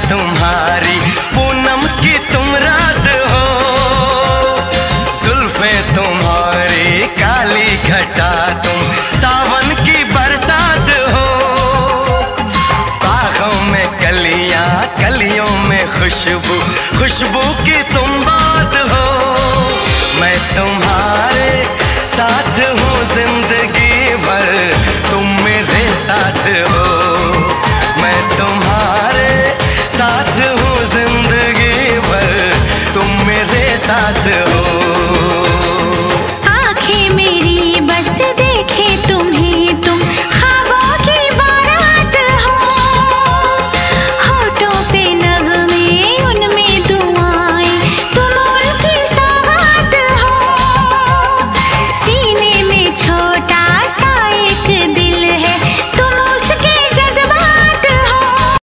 तुम्हारी, पूनम की तुम रात हो, जुल्फे तुम्हारी काली घटा तुम, सावन की बरसात हो, बागों में कलियां कलियों में खुशबू, खुशबू की तुम बात हो। मैं तुम्हारे साथ हूँ जिंदगी भर, तुम मेरे साथ हो। मैं तुम्हारे साथ हूँ जिंदगी भर, तुम मेरे साथ हो।